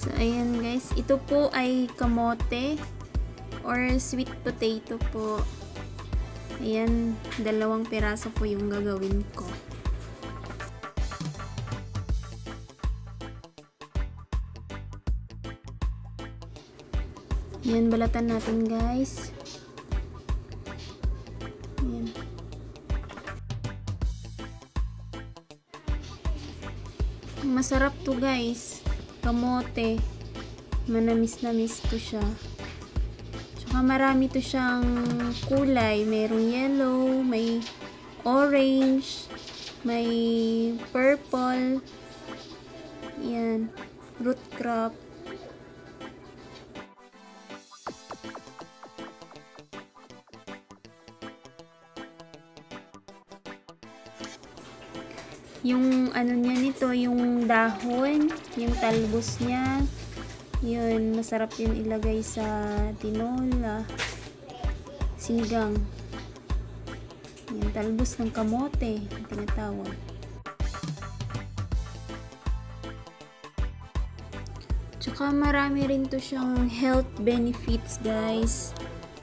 So, ayan guys. Ito po ay kamote or sweet potato po. Ayan, 2 piraso po yung gagawin ko. Ayan, balatan natin guys. Ayan. Masarap to guys. Kamote. Manamis-namis to siya. Tsaka marami to siyang kulay. Mayroong yellow, may orange, may purple. Ayan. Root crop. Yung ano niya nito, yung dahon, yung talbos niya, yun, masarap yun ilagay sa tinola, sinigang. Yung talbos ng kamote, yung tinatawag. Tsaka marami rin to siyang health benefits guys.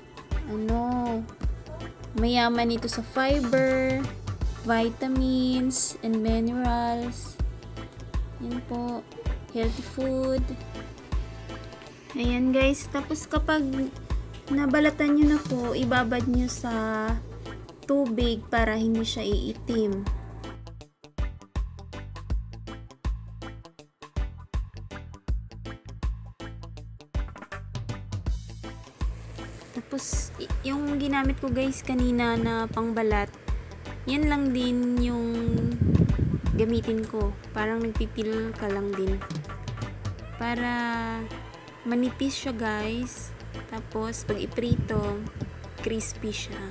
Mayaman ito sa fiber, vitamins and minerals. Yan po, healthy food. Ayan guys, tapos kapag nabalatan nyo na po, ibabad nyo sa tubig para hindi siya iitim. Tapos yung ginamit ko guys kanina na pangbalat, yan lang din yung gamitin ko. Parang nagpipil ka lang din. Para manipis siya guys. Tapos pag iprito, crispy siya.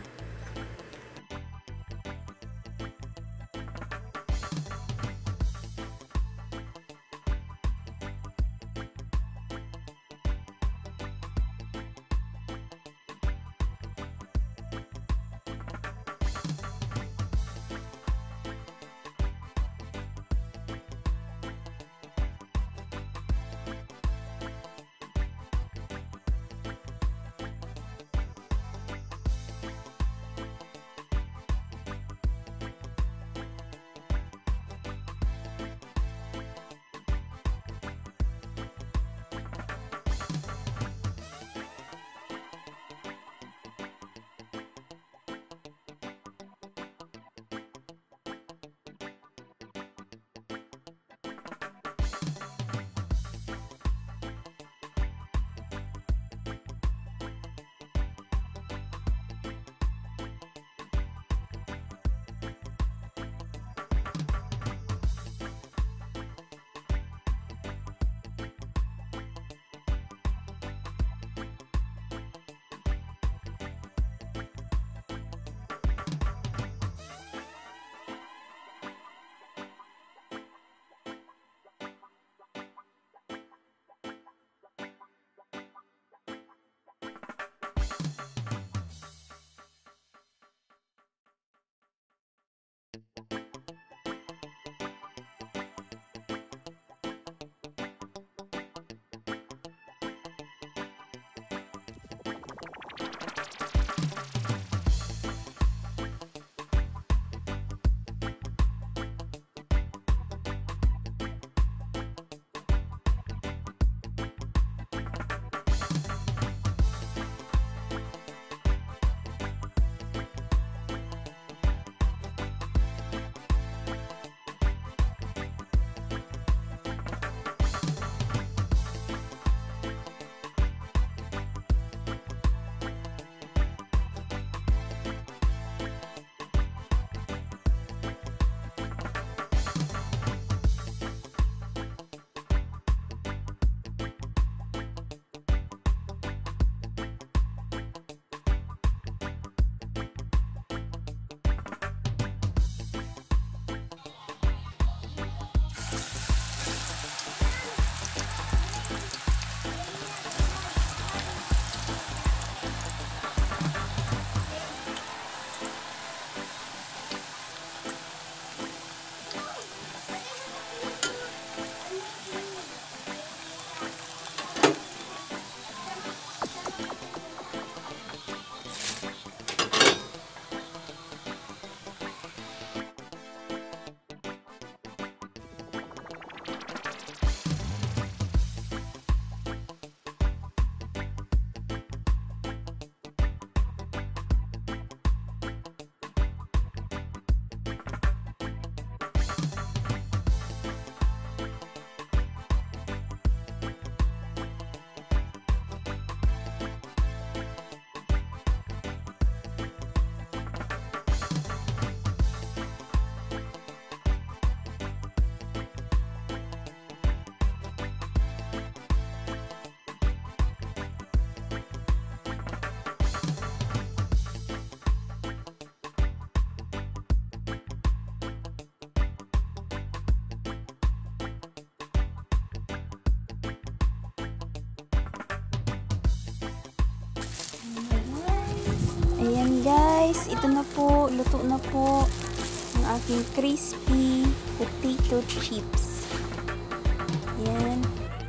ito na po, luto na po ang aking crispy potato chips. Yan.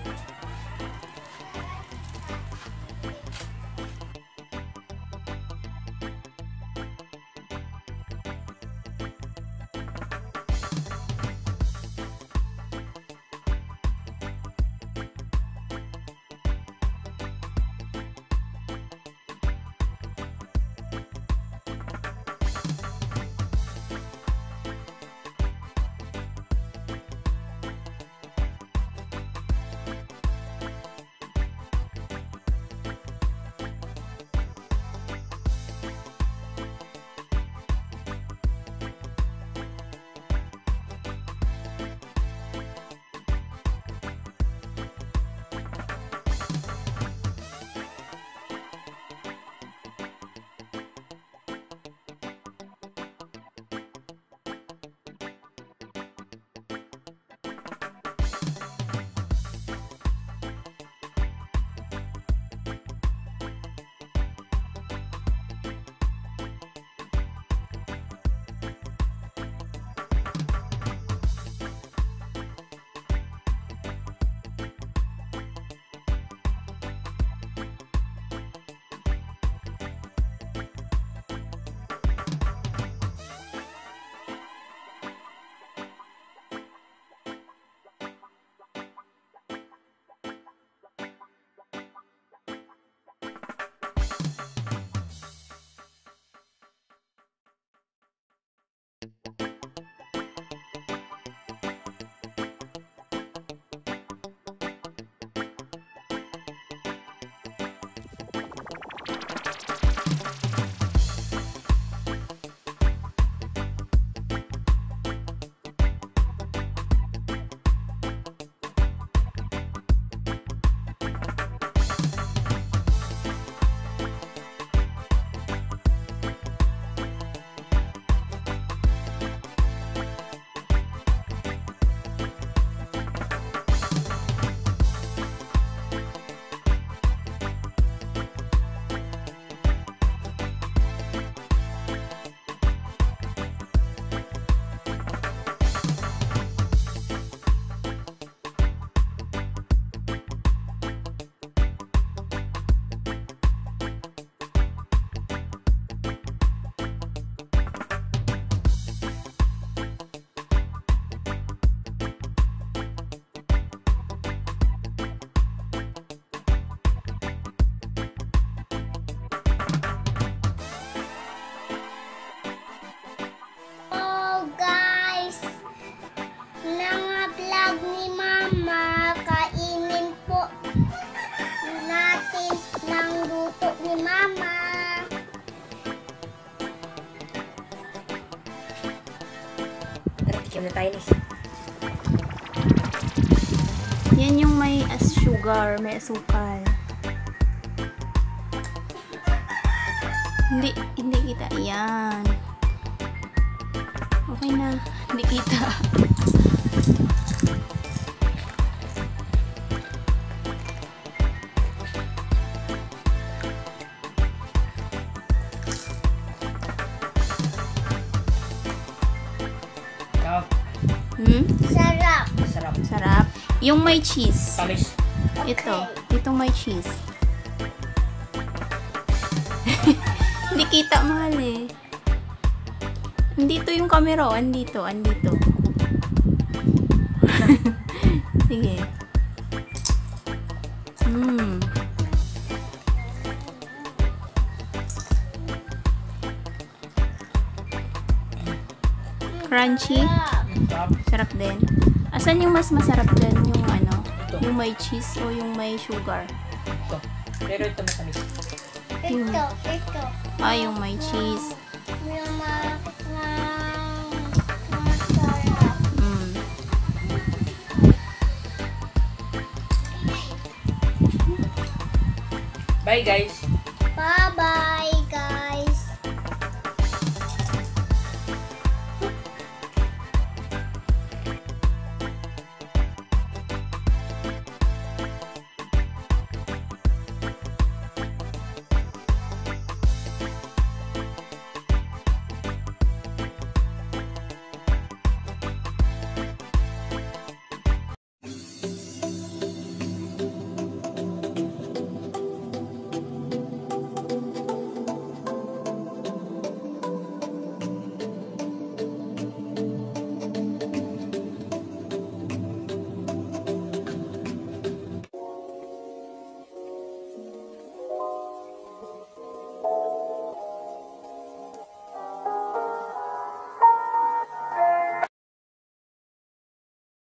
Na tayo nis. Yan yung may sugar, may asukal. Hindi kita. Yan. Okay na. Hindi kita. Sarap. Yung may cheese. Tamis. Itong may cheese. Hindi kita, mahal eh. Andito yung camera. Andito. Sige. Crunchy. Sarap din. Asan yung mas masarap din? Yung ano? Ito. Yung may cheese o yung may sugar? Ito. Pero ito matamis. Ito. Yung may cheese. Yung masarap. Bye guys. Bye-bye.